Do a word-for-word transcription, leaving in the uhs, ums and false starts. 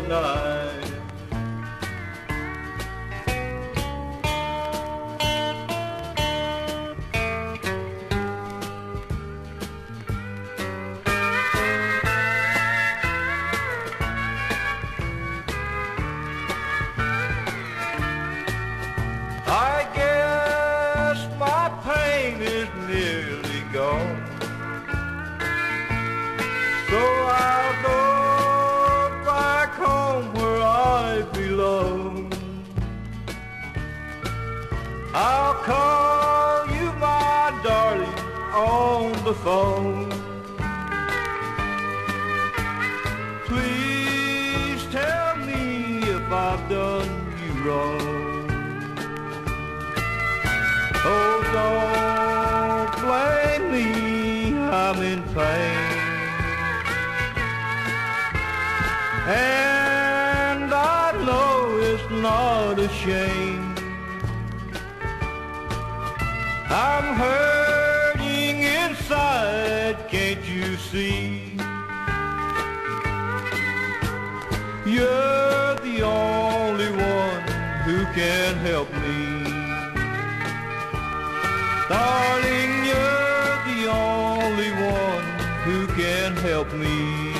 night. I guess my pain is nearly gone, so I'll go back home where I belong. I'll call you my darling on the phone. Please tell me if I've done you wrong. Oh, don't blame me, I'm in pain, and I know it's not a shame. I'm hurting inside, can't you see? You're the only one who can help me. Darling, you're the only one who can help me.